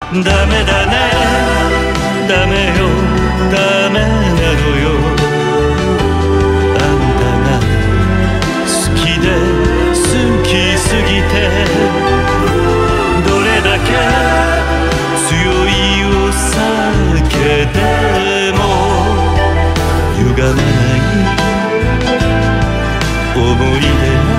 ダメだね、ダメよ、ダメなのよ。あんたが好きで好きすぎて、どれだけ強いお酒でも歪まない思い出